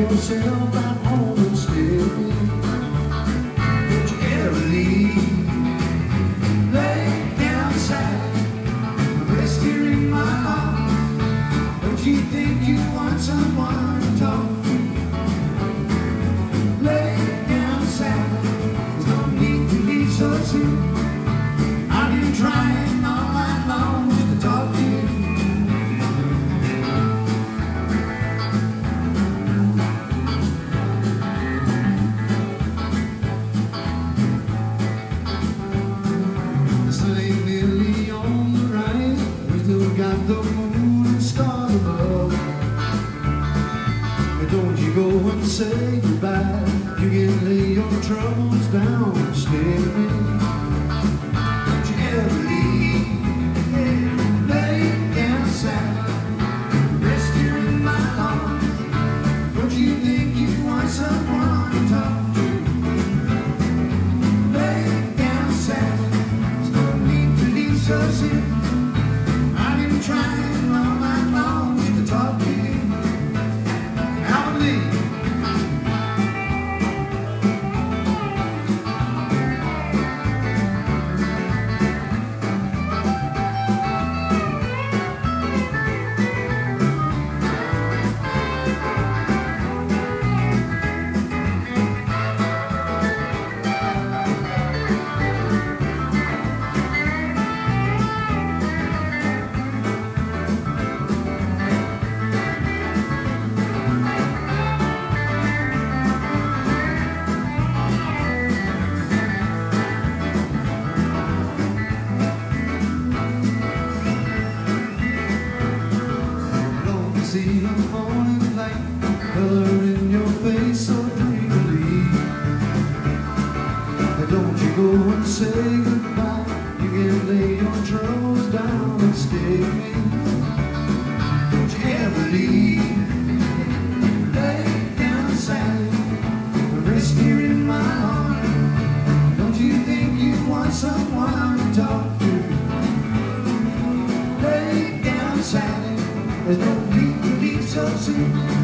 yourself at home and stay. Don't you ever leave. Lay down sad, rest here in my arms. Don't you think you want someone to talk to? Lay down sad, there's no need to leave so soon. I've been trying all night long just to talk to you. Got the moon and stars above. But don't you go and say goodbye. You can lay your troubles down and stay with me. Don't you ever leave. Lay down sad, rest here in my arms. Don't you think you want someone to talk to? Lay down sad, there's no need to leave so soon. Trying all night long to talk to you. I believe. See the morning light, color in your face so dreamily. Don't you go and say goodbye. You can lay your troubles down and stay with me. Don't you ever leave. Lay down sad, rest here in my arms. Don't you think you want someone to talk to? Lay down sad, there's no need to leave so soon.